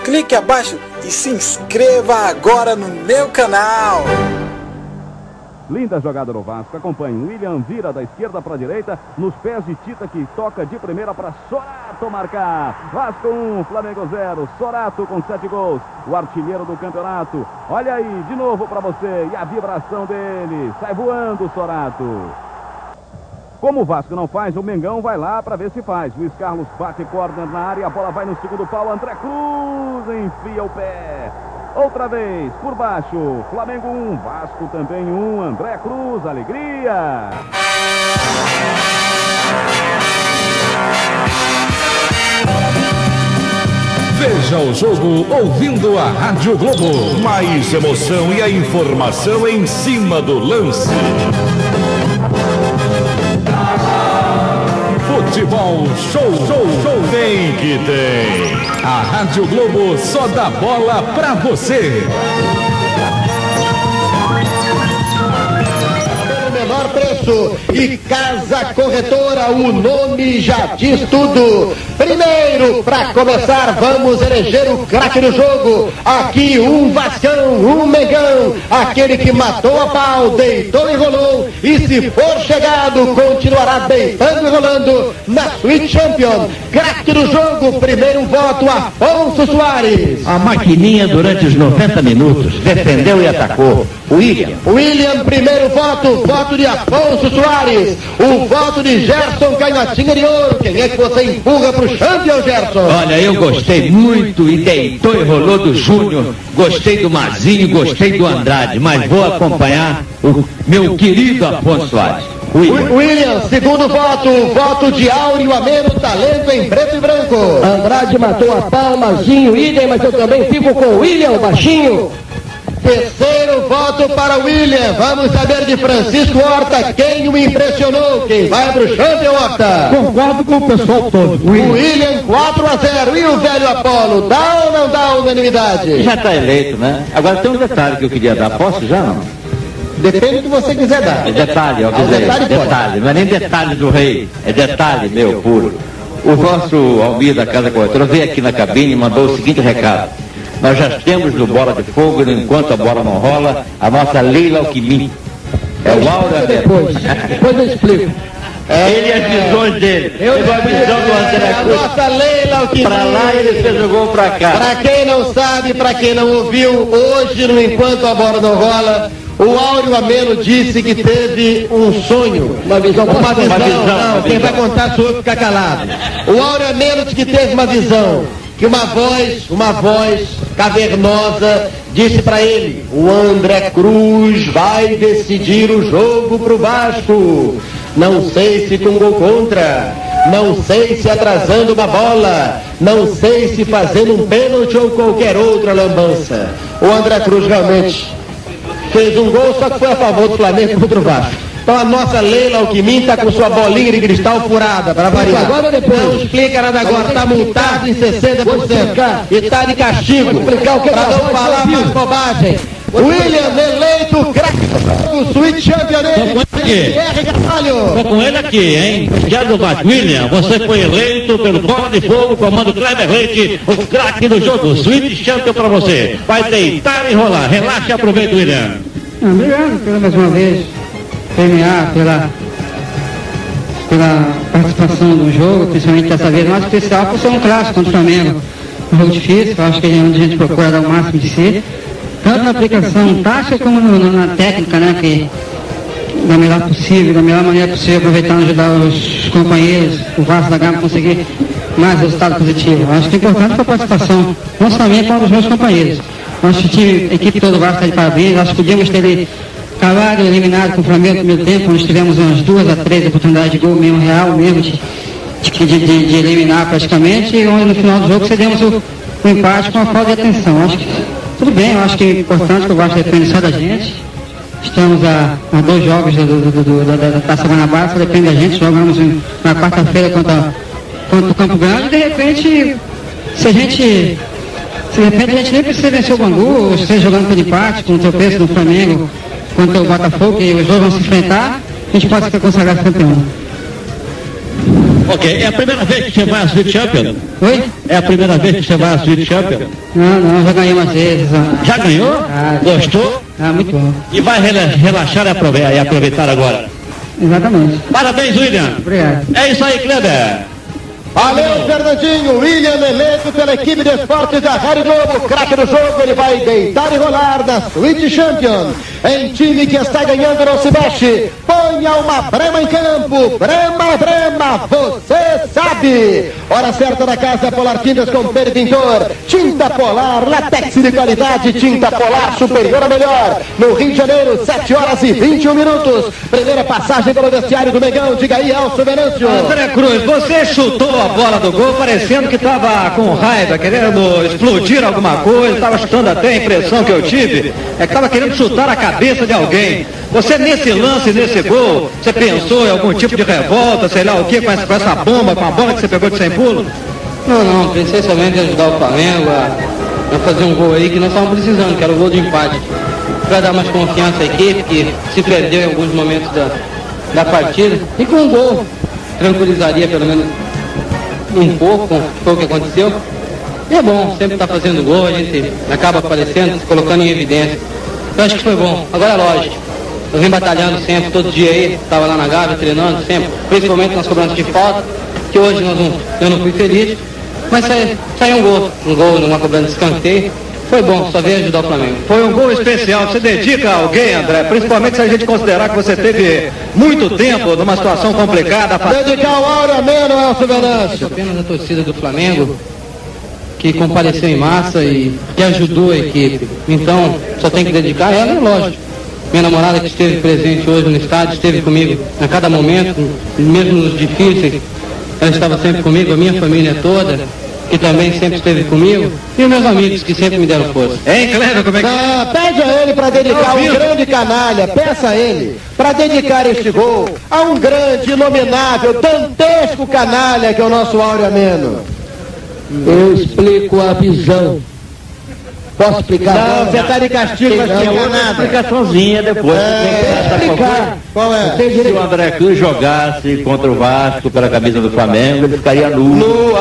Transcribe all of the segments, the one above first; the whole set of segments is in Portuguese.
clique abaixo e se inscreva agora no meu canal. Linda jogada no Vasco, acompanhe. William vira da esquerda para a direita, nos pés de Tita, que toca de primeira para Sorato marcar. Vasco 1, Flamengo 0, Sorato com 7 gols, o artilheiro do campeonato. Olha aí, de novo para você, e a vibração dele, sai voando o Sorato. Como o Vasco não faz, o Mengão vai lá para ver se faz. Luiz Carlos bate córner na área, a bola vai no segundo pau, André Cruz enfia o pé. Outra vez, por baixo, Flamengo 1, Vasco também 1, André Cruz, alegria! Veja o jogo ouvindo a Rádio Globo. Mais emoção e a informação em cima do lance. Futebol show, show, show. Tem que tem. A Rádio Globo só dá bola pra você. Pelo menor preço. E Casa Corretora, o nome já diz tudo. Primeiro, para começar, vamos eleger o craque do jogo. Aqui um Vascão, um Mengão, aquele que matou a pau, deitou e rolou, e se for chegado, continuará deitando e rolando na Sweet Champion. Craque do jogo, primeiro voto, Afonso Soares. A maquininha durante os 90 minutos, defendeu e atacou. William, primeiro voto, voto de Afonso Soares. O voto de Gerson Canhotinha de Ouro. Quem é que você empurra pro Champion, Gerson? Olha, eu gostei muito e deitou e rolou do Júnior. Gostei do Mazinho, gostei do Andrade, mas vou acompanhar o meu querido Afonso Soares. William, segundo voto, voto de Áureo Ameno, talento em preto e branco. Andrade matou a pau, Mazinho, idem, mas eu também fico com o William, o baixinho. Terceiro voto para William. Vamos saber de Francisco Horta quem o impressionou. Quem vai para o Champion, Horta? Concordo com o pessoal todo. William 4-0. E o velho Apolo? Dá ou não dá unanimidade? Já está eleito, né? Agora tem um detalhe que eu queria dar. Posso já não? Depende do que você quiser dar. É detalhe, ó. Detalhe. Não é nem detalhe do rei. É detalhe meu, puro. O nosso Almir da Casa Corretora veio aqui na cabine e mandou o seguinte recado. Nós já temos no Bola de Fogo, enquanto a bola não rola, a nossa Leila Alquimim. É o Aura. Depois eu explico. Ele e as visões dele. Teve a visão do André Cruz. A nossa Leila Alquimim. Pra lá ele se jogou pra cá. Pra quem não sabe, pra quem não ouviu, hoje no Enquanto a Bola Não Rola, o Áureo Ameno disse que teve um sonho. Uma visão. Não, quem vai contar sou eu ficar calado. O Áureo Ameno disse que teve uma visão. Que uma voz cavernosa disse para ele: o André Cruz vai decidir o jogo pro Vasco. Não sei se com gol contra, não sei se atrasando uma bola, não sei se fazendo um pênalti ou qualquer outra lambança. O André Cruz realmente fez um gol, só que foi a favor do Flamengo contra o Vasco. Então a nossa Leila Alquimim está com sua bolinha de cristal furada, para variar. Agora ou depois? Não explica nada agora, está multado em 60% e está de castigo. Explicar o que para não falar mais bobagem. William eleito craque do Sweet Champion. Estou com ele aqui, hein? Já do Vasco. William, você foi eleito pelo Bola de Fogo, comando Kleber Leite, o craque do jogo. Sweet Champion para você. Vai deitar e rolar. Relaxa e aproveita, William. Obrigado pela mais uma vez. Premiar pela participação do jogo, principalmente dessa vez, mais especial por ser um clássico contra o Flamengo. Um jogo difícil, eu acho que é onde a gente procura dar o máximo de si, tanto na aplicação tática como na técnica, né, que da melhor possível, da melhor maneira possível, aproveitando ajudar os companheiros, o Vasco da Gama conseguir mais resultado positivo. Eu acho que é importante para a participação, não somente para os meus companheiros. Nosso time, a equipe toda do Vasco está de parabéns, acho que podíamos ter acabado eliminado com o Flamengo no primeiro tempo, nós tivemos umas 2 a 3 oportunidades de gol mesmo, real mesmo, de eliminar praticamente, e onde no final do jogo cedemos o empate com a falta de atenção. Acho que tudo bem, eu acho que é importante que o Vasco depende só da gente. Estamos a 2 jogos da Taça Guanabara, só depende da gente, jogamos na quarta-feira contra o Campo Grande, e de repente, se de repente a gente nem precisa vencer o Bangu, ou seja, jogando por empate, com o tropeço do Flamengo, contra o Botafogo, que os dois vão se enfrentar, a gente pode ser consagrado campeão. Ok, é a primeira vez que você vai à Sweet Champion? Oi? É a primeira vez que você vai à Sweet Champion? Não, já ganhei umas vezes. Já ganhou? Gostou? Muito bom. E vai relaxar e aproveitar agora. Exatamente. Parabéns, William. Obrigado. É isso aí, Kleber. Valeu, Fernandinho. William eleito pela equipe de esportes da Rádio Globo. Craque do jogo, ele vai deitar e rolar na Sweet Champion. Em time que está ganhando, não se mexe. Ponha uma Brema em campo. Brema, você sabe. Hora certa da casa Polar Tintas com Pedro Pintor. Tinta Polar, latex de qualidade. Tinta Polar, superior a melhor. No Rio de Janeiro, 7 horas e 21 minutos. Primeira passagem pelo vestiário do Megão. Diga aí, Elcio Venâncio. André Cruz, você chutou a bola do gol parecendo que estava com raiva, querendo explodir alguma coisa, estava chutando até a impressão que eu tive, é que estava querendo chutar a cabeça de alguém. Você nesse lance, nesse gol, você pensou em algum tipo de revolta, sei lá o que, com essa bomba, com a bola que você pegou de 100 pulos? Não, pensei somente em ajudar o Flamengo a fazer um gol aí que nós estávamos precisando, que era o gol de empate. Para dar mais confiança à equipe, que se perdeu em alguns momentos da partida, e com um gol tranquilizaria pelo menos um pouco, foi o que aconteceu. E é bom, sempre está fazendo gol, a gente acaba aparecendo, se colocando em evidência. Eu acho que foi bom. Agora é lógico, eu vim batalhando sempre, todo dia aí, estava lá na Gávea, treinando sempre, principalmente nas cobranças de falta, que hoje eu não fui feliz, mas saiu um gol numa cobrança de escanteio. Foi bom, só veio ajudar o Flamengo. Foi um gol especial. Você dedica a alguém, André, principalmente se a gente considerar que você teve muito tempo numa situação complicada. Dedicar ao Áureo Ameno, Elcio Venâncio. Apenas a torcida do Flamengo, que compareceu em massa e que ajudou a equipe. Então, só tem que dedicar a ela, é lógico. Minha namorada que esteve presente hoje no estádio, esteve comigo a cada momento, mesmo nos difíceis, ela estava sempre comigo, a minha família toda, que também sempre esteve comigo, e os meus amigos que sempre me deram força. Hein, Cleber, como é que... Pede a ele para dedicar um grande canalha, peça a ele para dedicar este gol a um grande, inominável, dantesco canalha que é o nosso Áureo Ameno. Eu explico a visão. Posso explicar? Não, você está de castigo, não vai explicar nada. Explicaçãozinha depois. Explicar. Qual é? Se o André Cruz jogasse contra o Vasco pela camisa do Flamengo, ele ficaria nu.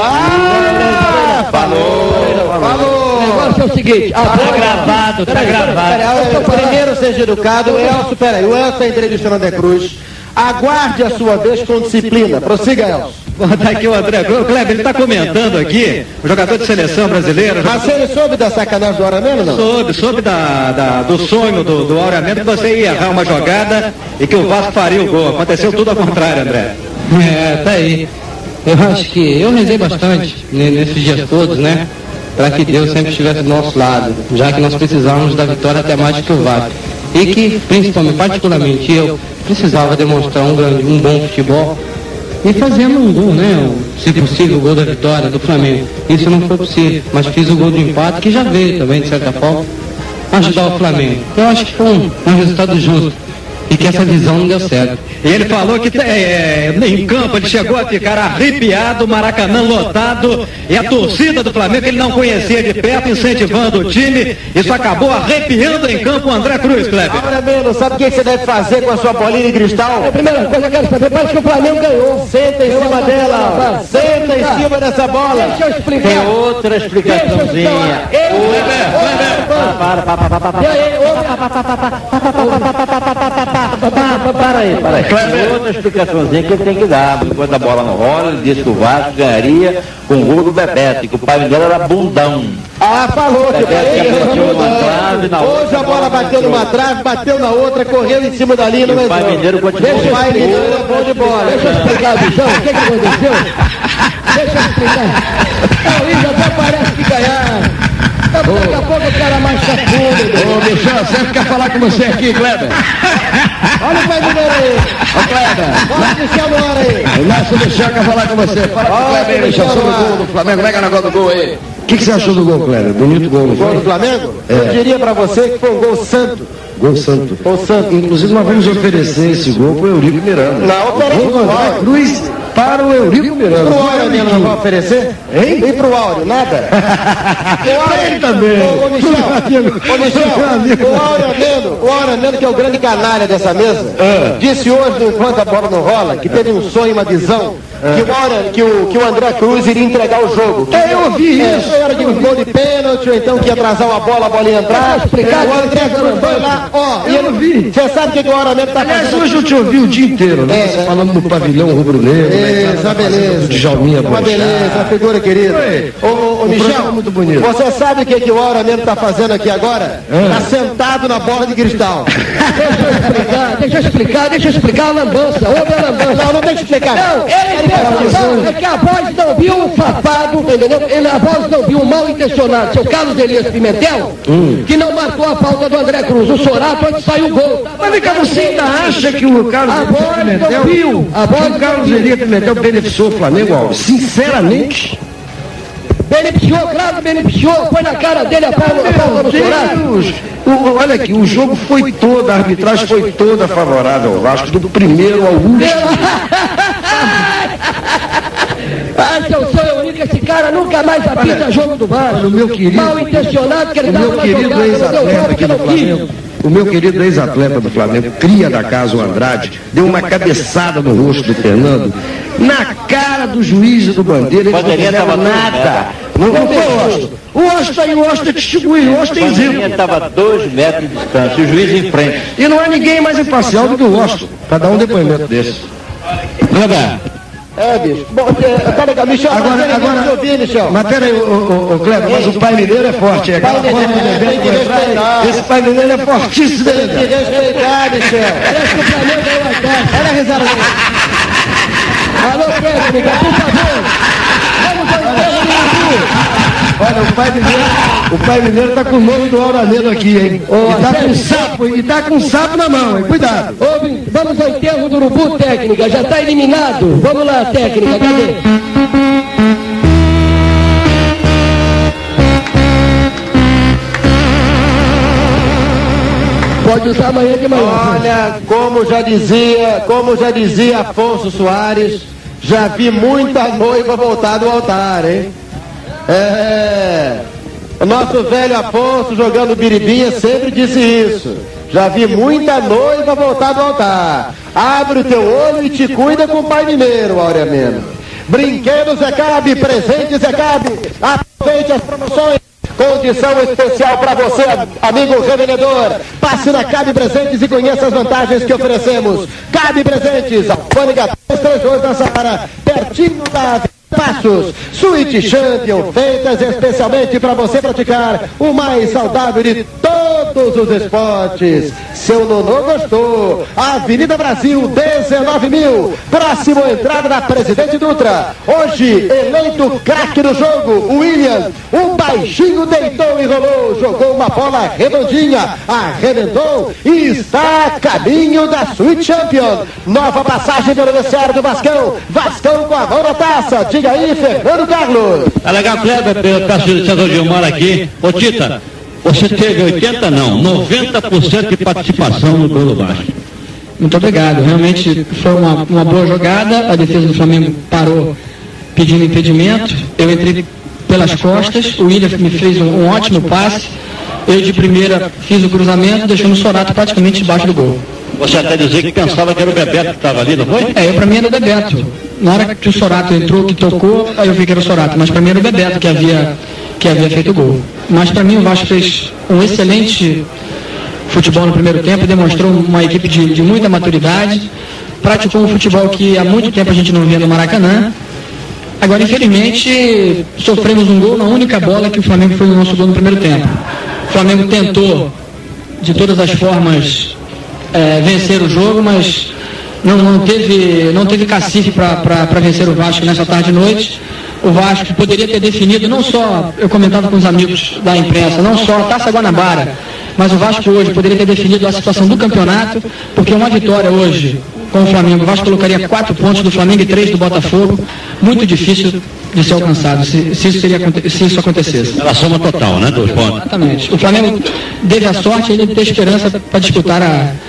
Falou. O negócio é o seguinte. Tá gravado. Primeiro seja educado. O Elcio está entrevistando o André Cruz. Aguarde a sua vez com disciplina. Prossiga, Elcio. Tá aqui o André Cruz. Kleber, ele está comentando aqui, o jogador de seleção brasileira. Mas ele soube da sacanagem do Áureo Ameno, não? Soube do sonho do Áureo Ameno que você ia errar uma jogada e que o Vasco faria o gol. Aconteceu tudo ao contrário, André. Tá aí. Eu acho que eu rezei bastante nesses dias todos, né? Para que Deus sempre estivesse do nosso lado, já que nós precisávamos da vitória até mais do que o Vasco. E que, principalmente, particularmente eu, precisava demonstrar um bom futebol e fazendo um gol, né? Se possível, o gol da vitória do Flamengo. Isso não foi possível, mas fiz o gol do empate, que já veio também, de certa forma, ajudar o Flamengo. Eu acho que foi um resultado justo. E que essa visão não deu certo. E ele falou que em campo ele chegou a ficar arrepiado, o Maracanã lotado, e a torcida do Flamengo ele não conhecia de perto, incentivando o time. Isso acabou arrepiando em campo o André Cruz, Kleber. Áureo Ameno, sabe o que você deve fazer com a sua bolinha de cristal? A primeira coisa que eu quero saber, parece que o Flamengo ganhou. Senta em cima dela. Senta em cima dessa bola. Deixa eu explicar. Tem outra explicaçãozinha. Para aí. Tem outra explicaçãozinha que ele tem que dar. Enquanto a bola não rola, ele disse que o Vasco ganharia com o gol do Bebeto, que o pai dele era bundão. Falou que hoje a bola bateu numa trave, bateu na outra, correu em cima da linha, não entrou. O pai Mineiro continua. Deixa o pai Mineiro, é bom de bola. Deixa eu explicar, Bichão, o que aconteceu? Deixa eu explicar. O Luiz até parece que ganhar. Daqui a pouco o cara mais tá fundo. Ô, Bichão, sempre quer falar com você aqui, Kleber. Olha o pai Mineiro aí. Ô, Kleber. Bota o Michel no ar aí. O Márcio Bichão quer falar com você. Fala com o Kleber aí, Bichão, sobre o gol do Flamengo. Pega o negócio do gol aí. O que você achou do gol, Kleber? Bonito gol. O gol do Flamengo? Eu diria pra você que foi um gol santo. Gol santo. Gol santo. Inclusive nós vamos oferecer esse gol pro Eurico Miranda. Não, oferece pro André Cruz para o Eurico Miranda. Pro Áureo Ameno não vai oferecer? Hein? E pro Áureo, nada? Ele também. Ô, Michel, o Áureo Ameno, que é o grande canalha dessa mesa, disse hoje, enquanto a bola não rola, que teve um sonho, uma visão que o André Cruz iria entregar o jogo. Eu ouvi isso. Era de um gol de pênalti, ou então que ia atrasar uma bola, a bola ia entrar. O André Cruz foi lá, eu ouvi. Você sabe o que o Oramento tá fazendo? Aliás, hoje eu te ouvi o dia inteiro, né? Você falando do pavilhão rubro-negro. Essa beleza. De Djalminha. Uma beleza, figura querida. Ô Michel, muito bonito. Você sabe o que o Oramento tá fazendo aqui agora? Tá sentado na bola de cristal. Deixa eu explicar a lambança. Ouve a lambança. Não tem que explicar. Não, é que a voz não viu um safado, entendeu? A voz não viu um mal intencionado, seu Carlos Elias Pimentel, que não marcou a falta do André Cruz. O Sorato antes saiu o gol. Mas vem cá, você ainda acha que o Carlos Elias Pimentel, o Carlos Elias Pimentel beneficiou o Flamengo, Alves? Sinceramente? Beneficiou, claro, beneficiou. Foi na cara dele a falta do Sorato. Olha aqui, o jogo foi todo, a arbitragem foi toda favorável ao Vasco, do primeiro ao último. Seu sonho é único, esse cara nunca mais apita jogo do Vasco. O meu querido, mal intencionado que ele dava na jogada, ex-atleta aqui do Flamengo. O meu querido ex-atleta do Flamengo, cria da casa, o Andrade, deu uma cabeçada no rosto do Fernando, na cara do juiz e do Bandeira, eles não fizeram nada. Não foi o Osto. O Osto aí, o Osto é testemunho, o Osto é exemplo. Estava a 2 metros de distância, o juiz em frente. E não há ninguém mais imparcial do que o Osto, para dar um depoimento desse. Bicho. Bom, tá legal. Michel, Michel. Mas peraí, o Kleber, mas o pai mineiro é forte. Esse pai mineiro é fortíssimo. Tem que respeitar, Michel. Parece que o Flamengo ganhou a taça. Olha a risada dele. Alô, técnica, por favor. Vamos ao enterro do Urubu. Olha, o pai mineiro tá com o nome do Auranedo aqui, hein? E tá com um sapo na mão, hein? Cuidado. Vamos ao enterro do Urubu, técnica. Já tá eliminado. Vamos lá, técnica. Cadê? Pode usar amanhã de manhã. Olha, como já dizia Afonso Soares, já vi muita noiva voltar do altar, hein? O nosso velho Afonso jogando biribinha sempre disse isso. Já vi muita noiva voltar do altar. Abre o teu olho e te cuida com o pai mineiro, Áurea Mena. Brinquedos Zecabe, presentes Zecabe. Aproveite as promoções. Condição especial para você, amigo revendedor. Passe na Cabe Presentes e conheça as vantagens que oferecemos. Cabe Presentes, Alfândega 332 da Saara, pertinho da Passos, Suíte Champion, feitas especialmente para você praticar o mais saudável de todos os esportes. Seu Nonô gostou. Avenida Brasil, 19.000, próximo à entrada da Presidente Dutra. Hoje, eleito craque do jogo, William, o baixinho deitou e rolou, jogou uma bola redondinha, arrebentou e está a caminho da Suíte Champion. Nova passagem pelo vestiário do Vascão, Vascão com a mão na taça. Diga aí, Fernando Carlos. Tá legal, Kleber, eu peço o senador Gilmar aqui. Ô Tita, você teve 80 não, 90% de participação no gol do Vasco. Muito obrigado, realmente foi uma boa jogada, a defesa do Flamengo parou pedindo impedimento, eu entrei pelas costas, o William me fez um ótimo passe, eu de primeira fiz o cruzamento, deixando o Sorato praticamente debaixo do gol. Você até dizia que pensava que era o Bebeto que estava ali, não foi? Eu pra mim era o Bebeto. Na hora que o Sorato entrou, que tocou, aí eu vi que era o Sorato, mas pra mim era o Bebeto que havia feito o gol. Mas pra mim o Vasco fez um excelente futebol no primeiro tempo, demonstrou uma equipe de muita maturidade, praticou um futebol que há muito tempo a gente não via no Maracanã. Agora, infelizmente, sofremos um gol na única bola que o Flamengo foi no nosso gol no primeiro tempo. O Flamengo tentou, de todas as formas, vencer o jogo, mas não teve cacife para vencer o Vasco nessa tarde e noite. O Vasco poderia ter definido, não só, eu comentava com os amigos da imprensa, não só a Taça Guanabara, mas o Vasco hoje poderia ter definido a situação do campeonato, porque uma vitória hoje com o Flamengo, o Vasco colocaria 4 pontos do Flamengo e 3 do Botafogo, muito difícil de ser alcançado, se isso acontecesse. Ela soma total, né, 2 pontos. Exatamente. O Flamengo teve a sorte de ter esperança para disputar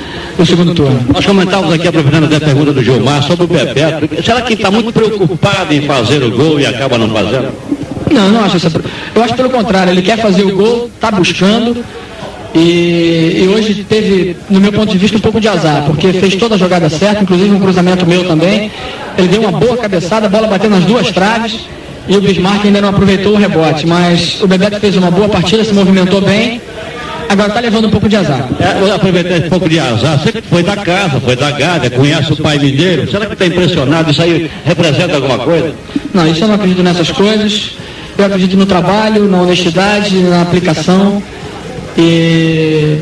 o segundo turno. Nós comentávamos aqui, aproveitando a pergunta do Gilmar, sobre o Bebeto. Será que está muito preocupado em fazer o gol e acaba não fazendo? Não acho essa. Eu acho pelo contrário, ele quer fazer o gol, está buscando. E hoje teve, no meu ponto de vista, um pouco de azar, porque fez toda a jogada certa, inclusive um cruzamento meu também, ele deu uma boa cabeçada, a bola bateu nas duas traves e o Bismarck ainda não aproveitou o rebote, mas o Bebeto fez uma boa partida, se movimentou bem. Agora está levando um pouco de azar. Eu aproveitei um pouco de azar. Você foi da casa, foi da Gávea, conhece o pai mineiro. Será que está impressionado? Isso aí representa alguma coisa? Não, isso eu não acredito nessas coisas. Eu acredito no trabalho, na honestidade, na aplicação. E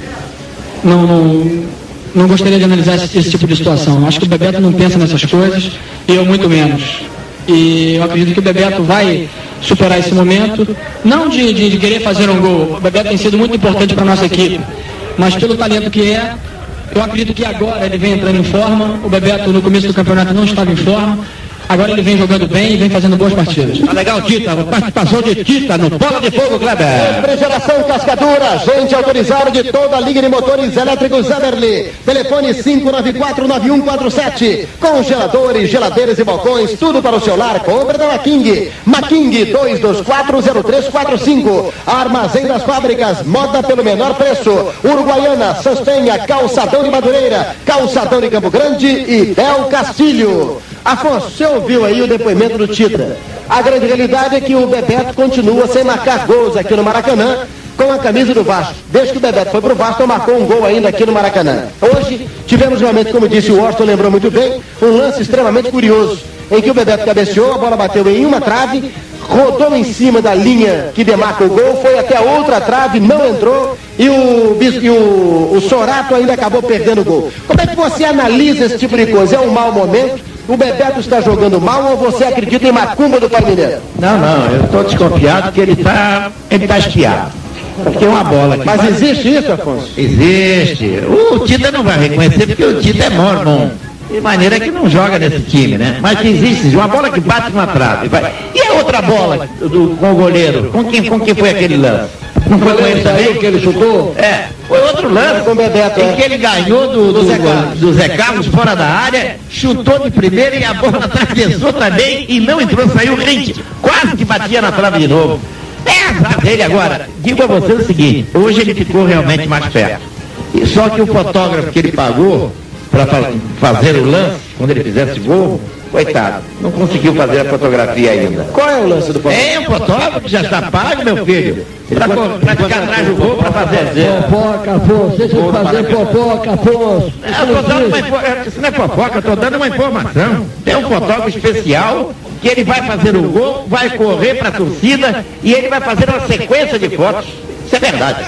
não gostaria de analisar esse tipo de situação. Acho que o Bebeto não pensa nessas coisas e eu muito menos. E eu acredito que o Bebeto vai superar esse momento, não de querer fazer um gol. O Bebeto tem sido muito importante para a nossa equipe, mas pelo talento que é, eu acredito que agora ele vem entrando em forma. O Bebeto no começo do campeonato não estava em forma, agora ele vem jogando bem e vem fazendo boas partidas. Tá legal, Tita, a participação de Tita no Bola de Fogo, Kleber. Refrigeração Cascadura, agente autorizado de toda a linha de motores elétricos Eberly. Telefone 594-9147. Congeladores, geladeiras e balcões, tudo para o seu lar. Compre da Making. Making 2240345. Armazém das fábricas, moda pelo menor preço. Uruguaiana, Sanstenha, Calçadão de Madureira, Calçadão de Campo Grande e Del Castilho. Afonso, você ouviu aí o depoimento do Tita. A grande realidade é que o Bebeto continua sem marcar gols aqui no Maracanã com a camisa do Vasco. Desde que o Bebeto foi pro Vasco, marcou um gol ainda aqui no Maracanã. Hoje tivemos realmente, como disse o Washington, lembrou muito bem, um lance extremamente curioso, em que o Bebeto cabeceou, a bola bateu em uma trave, rodou em cima da linha que demarca o gol, foi até a outra trave, não entrou, e o Sorato ainda acabou perdendo o gol. Como é que você analisa esse tipo de coisa? É um mau momento? O Bebeto está jogando mal ou você acredita em macumba do Palmeiras? Não, eu estou desconfiado que ele tá espiado. Porque uma bola que Mas existe isso, Afonso? Existe. O Tita não vai reconhecer porque o Tita é mormon. De maneira que não joga nesse time, né? Mas existe uma bola que bate na trave. Vai. E a outra bola com o goleiro? Com quem foi aquele lance? Não foi com ele também que ele chutou? Foi outro lance com o Bebeto, em que ele ganhou do Zé Carlos fora da área, chutou de primeira e a bola atravessou também e não entrou, saiu rente. Quase que batia na trave de novo. É azar dele agora. Digo a você o seguinte, hoje ele ficou realmente mais perto. Só que o fotógrafo que ele pagou para fazer o lance, quando ele fizesse gol, coitado, não conseguiu fazer a fotografia ainda. Qual é o lance do fotógrafo? É um fotógrafo que já está pago, meu filho, para ficar atrás do gol, para fazer. Fofoca, Afonso, deixa eu fazer fofoca, Afonso. Isso não é fofoca, eu estou dando uma informação. Tem um fotógrafo especial que ele vai fazer o gol, vai correr para a torcida e ele vai fazer uma sequência de fotos. Isso é verdade.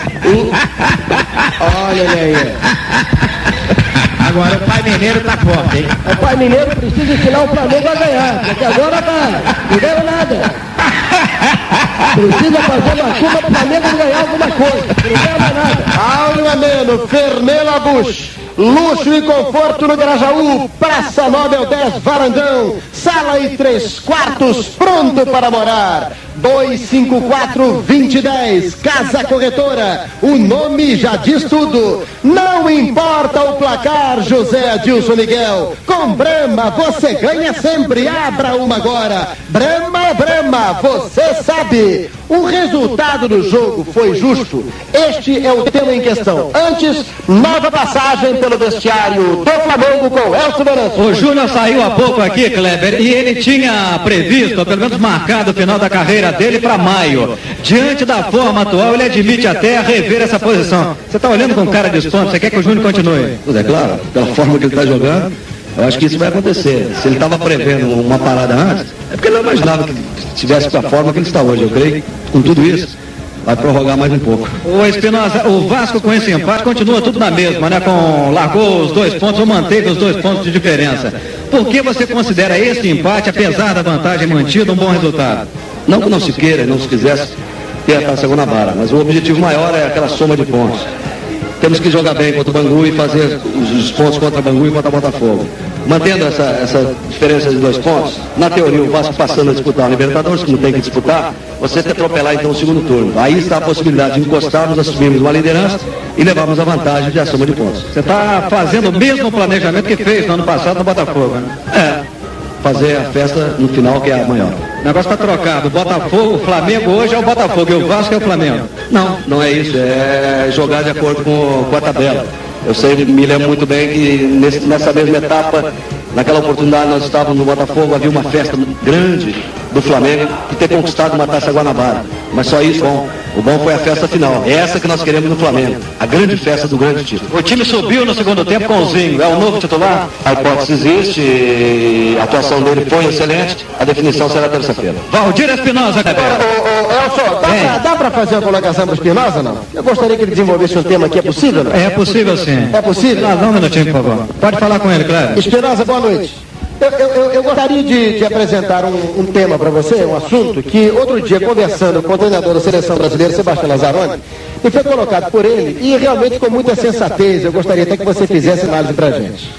Olha ele aí. Agora o pai mineiro tá forte, hein? O pai mineiro precisa ensinar o Flamengo a ganhar, porque agora não ganhou nada. Precisa fazer uma curva para o Flamengo ganhar alguma coisa, não ganha mais nada. Áureo Ameno, Fernela Bush. Luxo e conforto no Grajaú, Praça Nobel 10, Varandão, sala e 3/4, pronto para morar. 254-2010, Casa Corretora, o nome já diz tudo. Não importa o placar, José Adilson Miguel. Com Brahma você ganha sempre. Abra uma agora. Brahma, você sabe. O resultado do jogo foi justo. Este é o tema em questão. Antes, nova passagem pelo vestiário do Flamengo com Elcio Veranço. O Júnior saiu há pouco aqui, Kleber, e ele tinha previsto, ou pelo menos marcado o final da carreira dele para maio. Diante da forma atual, ele admite até rever essa posição. Você está olhando com cara de espanto, você quer que o Júnior continue? É claro, da forma que ele está jogando, eu acho que isso vai acontecer. Se ele estava prevendo uma parada antes, é porque ele não imaginava que estivesse com a forma que ele está hoje. Eu creio, com tudo isso, vai prorrogar mais um pouco. O Espinosa, o Vasco com esse empate continua tudo na mesma, né? Largou os 2 pontos ou manteve os 2 pontos de diferença. Por que você considera esse empate, apesar da vantagem mantida, um bom resultado? Não que não se queira, não se quisesse ter a segunda vara, mas o objetivo maior é aquela soma de pontos. Temos que jogar bem contra o Bangu e fazer os pontos contra o Bangu e contra o Botafogo. Mantendo essa diferença de 2 pontos, na teoria o Vasco passando a disputar o Libertadores, como tem que disputar, você tem que atropelar então o segundo turno. Aí está a possibilidade de encostarmos, assumirmos uma liderança e levarmos a vantagem de a soma de pontos. Você está fazendo o mesmo planejamento que fez no ano passado no Botafogo, né? Fazer a festa no final, que é a maior. O negócio está trocado. O Botafogo, o Flamengo hoje é o Botafogo e o Vasco é o Flamengo. Não é isso. É jogar de acordo com a tabela. Eu me lembro muito bem que nessa mesma etapa Naquela oportunidade nós estávamos no Botafogo, havia uma festa grande do Flamengo de ter conquistado uma Taça Guanabara. Mas só isso, o bom foi a festa final. É essa que nós queremos no Flamengo, a grande festa do grande título. O time subiu no segundo tempo com o Zinho, é o novo titular? A hipótese existe, a atuação dele foi excelente, a definição será terça-feira. Valdir Espinosa, Elson, dá pra fazer uma colocação pro Espinosa, não? Eu gostaria que ele desenvolvesse um tema aqui, é possível, não? É possível, sim. É possível? Dá um minutinho, por favor. Pode falar com ele, claro. Espinosa, boa noite. Eu gostaria de apresentar um tema para você, um assunto que outro dia, conversando com o treinador da Seleção Brasileira, Sebastião Lazzaroni, me foi colocado por ele e realmente com muita sensatez. Eu gostaria até que você fizesse análise para a gente.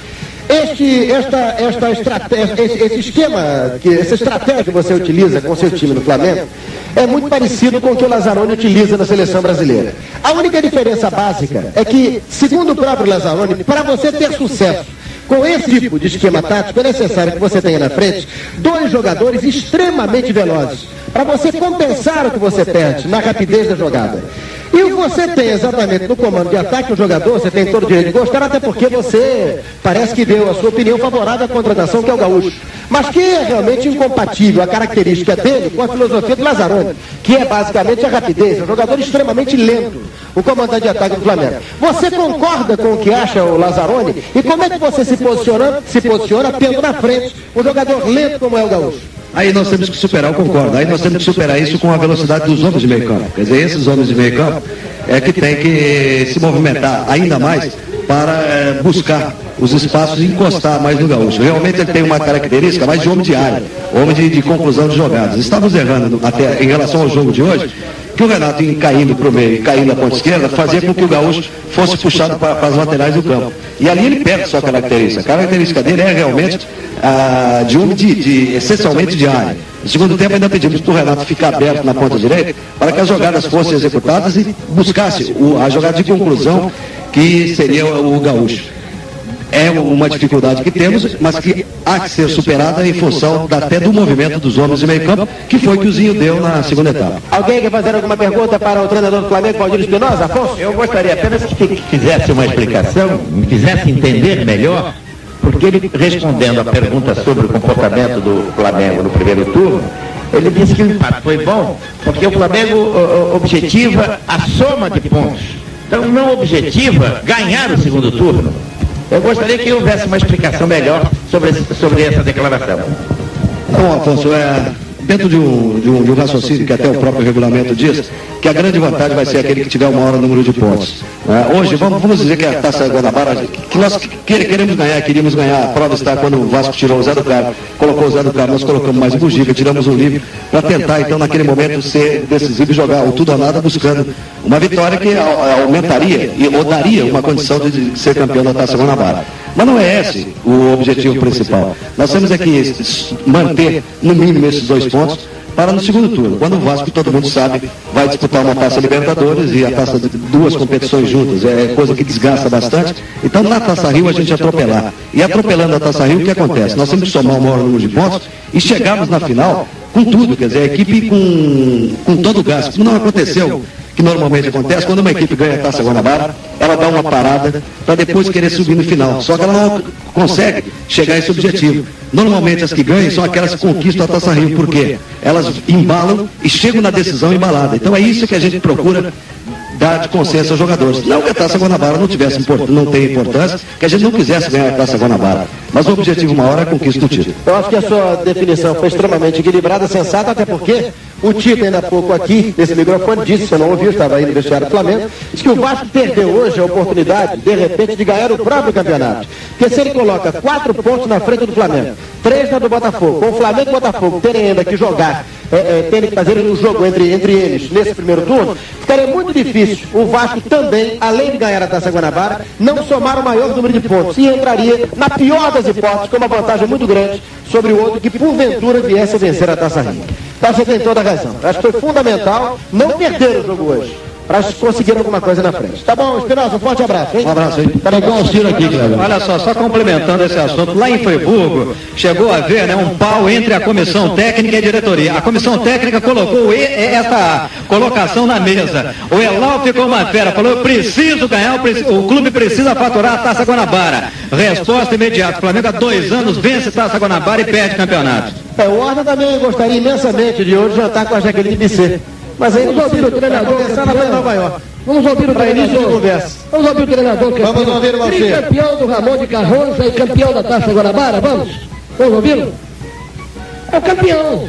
Esse esquema, essa estratégia que você utiliza com o seu time no Flamengo é muito parecido com o que o Lazzaroni utiliza na Seleção Brasileira. A única diferença básica é que, segundo o próprio Lazzaroni, para você ter sucesso com esse tipo de esquema tático, é necessário que você tenha na frente 2 jogadores extremamente velozes, para você compensar o que você perde na rapidez da jogada. E você tem exatamente no comando de ataque um jogador, você tem todo o direito de gostar, até porque você parece que deu a sua opinião favorável à contratação, que é o Gaúcho. Mas que é realmente incompatível a característica dele com a filosofia do Lazzaroni, que é basicamente a rapidez, é um jogador extremamente lento, o comandante de ataque do Flamengo. Você concorda com o que acha o Lazzaroni? E como é que você se posiciona tendo na frente um jogador lento como é o Gaúcho? Aí nós temos que superar, eu concordo, aí nós temos que superar isso com a velocidade dos homens de meio campo. Quer dizer, esses homens de meio campo é que tem que se movimentar ainda mais para buscar os espaços e encostar mais no Gaúcho. Realmente ele tem uma característica mais de homem de área, homem de conclusão de jogadas. Estávamos errando até em relação ao jogo de hoje, que o Renato ia caindo para o meio, caindo na ponta esquerda, fazia com que o Gaúcho fosse puxado para as laterais do campo. E ali ele perde sua característica. A característica dele é realmente de homem essencialmente de área. No segundo tempo ainda pedimos para o Renato ficar aberto na ponta direita para que as jogadas fossem executadas e buscasse a jogada de conclusão que seria o Gaúcho. É uma dificuldade que temos, mas que há que ser superada em função até do movimento dos homens de meio campo, que foi que o Zinho deu na segunda etapa. Alguém quer fazer alguma pergunta para o treinador do Flamengo, Valdir Espinosa? Afonso? Eu gostaria apenas que fizesse uma explicação, me fizesse entender melhor, porque ele, respondendo a pergunta sobre o comportamento do Flamengo no primeiro turno, ele disse que o empate foi bom, porque o Flamengo objetiva a soma de pontos. Então não objetiva ganhar o segundo turno. Eu gostaria que houvesse uma explicação melhor sobre essa declaração. Bom, Afonso, dentro de um raciocínio que até o próprio regulamento diz, que a grande vantagem vai ser aquele que tiver o maior número de pontos. Hoje, vamos dizer que a Taça Guanabara, que nós queríamos ganhar, a prova está quando o Vasco tirou o Zé do Carmo, colocou o Zé do Carmo, nós colocamos mais o Bugica, tiramos o Livre, para tentar, então, naquele momento, ser decisivo e jogar o tudo ou nada, buscando uma vitória que aumentaria ou daria uma condição de ser campeão da Taça Guanabara. Mas não é esse o objetivo principal. Nós temos que manter, no mínimo, esses 2 pontos para no segundo turno, quando o Vasco, todo mundo sabe, vai disputar uma Taça Libertadores e a taça de 2 competições juntas, é coisa que desgasta bastante. Então na Taça Rio a gente atropelar. E atropelando a Taça Rio, o que acontece? Nós temos que somar o maior número de pontos e chegarmos na final com tudo, quer dizer, a equipe com todo o gasto, como não aconteceu, que normalmente acontece, quando uma equipe ganha a Taça Guanabara, ela dá uma parada para depois querer subir no final. Só que ela não consegue chegar a esse objetivo. Normalmente as que ganham são aquelas que conquistam a Taça Rio, porque elas embalam e chegam na decisão embalada. Então é isso que a gente procura dar de consciência aos jogadores. Não que a Taça Guanabara não tem importância, que a gente não quisesse ganhar a Taça Guanabara. Mas o objetivo maior é a conquista do título. Eu acho que a sua definição foi extremamente equilibrada, sensata, até porque o Tito ainda há pouco aqui, nesse microfone, disse, você não ouviu, estava aí no vestiário do Flamengo, disse que o Vasco perdeu hoje a oportunidade, de repente, de ganhar o próprio campeonato. Porque se ele coloca 4 pontos na frente do Flamengo, 3 na do Botafogo, com o Flamengo e o Botafogo terem ainda que jogar, terem que fazer um jogo entre eles nesse primeiro turno, ficaria muito difícil o Vasco também, além de ganhar a Taça Guanabara, não somar o maior número de pontos e entraria, na pior das hipóteses, com uma vantagem muito grande sobre o outro que porventura viesse a vencer a Taça Rio. Então você tem toda a razão. Acho que foi fundamental não perder o jogo hoje. para conseguir alguma coisa na frente. Tá bom, Espinosa, um forte abraço, hein? Um abraço aí. Tá igual o Ciro aqui, Cleber. Olha só complementando esse assunto, lá em Friburgo, chegou a haver, né, um pau entre a comissão técnica e a diretoria. A comissão técnica colocou essa colocação na mesa. O Elal ficou uma fera, falou, eu preciso ganhar, o clube precisa faturar a Taça Guanabara. Resposta imediata, o Flamengo há 2 anos vence a Taça Guanabara e perde campeonato. O Horta também gostaria imensamente de hoje jantar com a Jaqueline Bisset. Mas aí vamos ouvir o treinador campeão. Nova York. Vamos ouvir o treinador. Vamos ouvir o treinador campeão. Vamos ouvir o tricampeão do Ramon de Carranza e campeão da Taça Guanabara. Vamos ouvi-lo? É o campeão.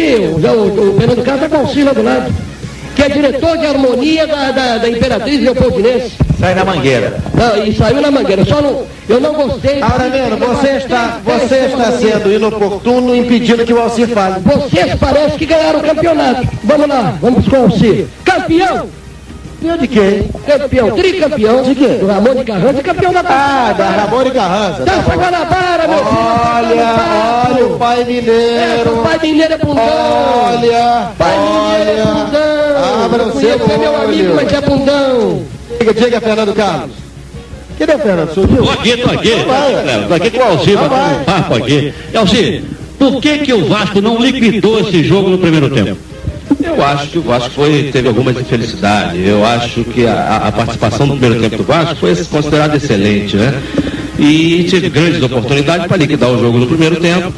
O Fernando Castro é com o Sila do lado. Que é diretor de harmonia da Imperatriz Leopoldinense. Sai na Mangueira. Não, e saiu na Mangueira. Eu não gostei. Aureliano, você está sendo inoportuno impedindo que o Alcir fale. Vocês parecem que ganharam o campeonato. Vamos lá, vamos com o Alcir. Campeão! Campeão de quem? Campeão, tricampeão. De quê? Do Ramon de Carranza e campeão da Taça. Ah, da Ramon de Carranza. Taça Guanabara, meu filho. Olha o pai mineiro. O pai mineiro é bundão. Olha, pai mineiro é bundão. Abra o seu olho. Meu amigo, mas é bundão. Diga, Fernando Carlos. Cadê o Fernando? Subiu? Tô aqui. Tô aqui com o Alcir, batendo um papo aqui. Alcir, por que o Vasco não liquidou esse jogo no primeiro tempo? Eu acho que o Vasco teve algumas infelicidades. Eu acho que a participação do primeiro tempo do Vasco foi considerada excelente, né? E teve grandes oportunidades para liquidar o jogo no primeiro tempo.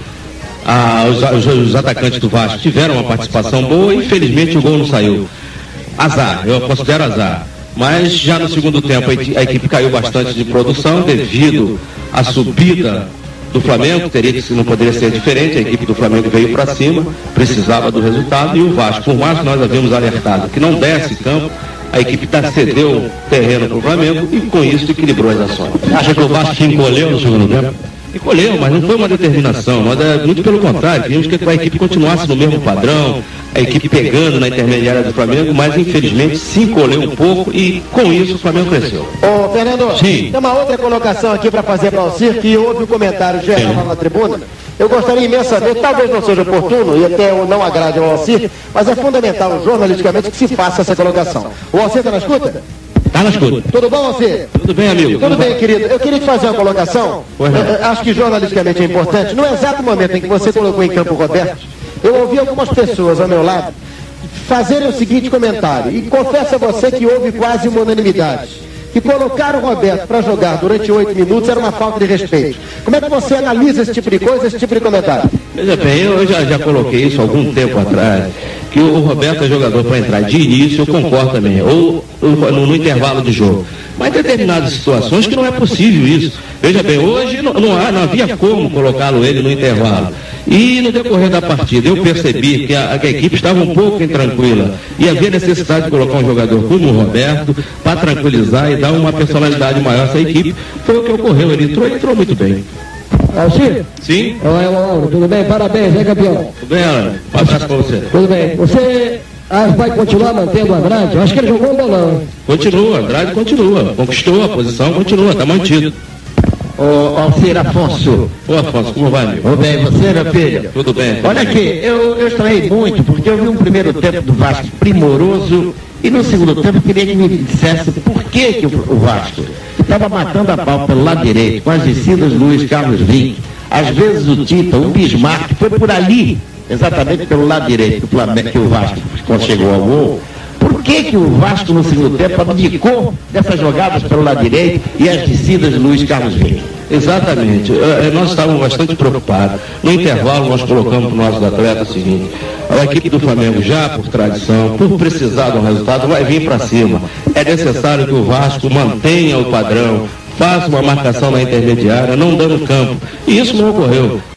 Os atacantes do Vasco tiveram uma participação boa e infelizmente o gol não saiu. Azar, eu considero azar. Mas já no segundo tempo a equipe caiu bastante de produção devido à subida do Flamengo, não poderia ser diferente, a equipe do Flamengo veio para cima, precisava do resultado, e o Vasco, por mais que nós havíamos alertado que não desse campo, a equipe cedeu terreno para o Flamengo e com isso equilibrou as ações. Acha que o Vasco se encolheu no segundo tempo? Encolheu, mas não foi uma determinação, muito pelo contrário, queríamos que a equipe continuasse no mesmo padrão, a equipe pegando na intermediária do Flamengo, mas infelizmente se encolheu um pouco e com isso o Flamengo cresceu. Ô Fernando, sim, tem uma outra colocação aqui para fazer para o Alcir, que houve um comentário geral na tribuna. Eu gostaria imensamente, talvez não seja oportuno e até não agrade ao Alcir, mas é fundamental jornalisticamente que se faça essa colocação. O Alcir está na escuta? Tá na escuta. Tudo bom, Alcir? Tudo bem, amigo. Tudo bem, querido. Eu queria te fazer uma colocação. Acho que jornalisticamente é importante. No exato momento em que você colocou em campo o Roberto, eu ouvi algumas pessoas ao meu lado fazerem o seguinte comentário. E confesso a você que houve quase uma unanimidade. Que colocar o Roberto para jogar durante 8 minutos era uma falta de respeito. Como é que você analisa esse tipo de coisa, esse tipo de comentário? Veja bem, eu já coloquei isso há algum tempo atrás, que o Roberto é jogador para entrar de início, eu concordo também, ou no intervalo de jogo. Mas em determinadas situações que não é possível isso. Veja bem, hoje não havia como colocá-lo ele no intervalo. E no decorrer da partida eu percebi que a equipe estava um pouco intranquila e havia necessidade de colocar um jogador como o Roberto para tranquilizar e dar uma personalidade maior a essa equipe. Foi o que ocorreu, ele entrou muito bem. Alcir? Sim? Tudo bem? Parabéns, hein, campeão? Tudo bem, Alan? Um abraço para você. Tudo bem. Você vai continuar mantendo o Andrade? Eu acho que ele jogou um bolão. Continua, Andrade continua. Conquistou a posição, continua, está mantido. Ô Alcir Afonso. Ô Afonso, como vai, meu? Tudo bem, você, meu filho? Tudo bem. Olha aqui, eu estranhei muito, porque eu vi um primeiro tempo do Vasco primoroso e no segundo tempo queria que me dissesse por que o Vasco estava matando a pau pelo lado direito, com as descidas Luiz Carlos Vinck. Às vezes o Tita, o Bismarck, foi por ali, exatamente pelo lado direito que o Vasco, quando chegou ao gol. Por que o Vasco no segundo tempo abdicou dessas jogadas pelo lado direito e as descidas de Luiz Carlos Vinck? Exatamente. Nós estávamos bastante preocupados. No intervalo nós colocamos para os nossos atletas o seguinte: a equipe do Flamengo já por tradição, por precisar de um resultado, vai vir para cima. É necessário que o Vasco mantenha o padrão, faça uma marcação na intermediária, não dando campo. E isso não ocorreu.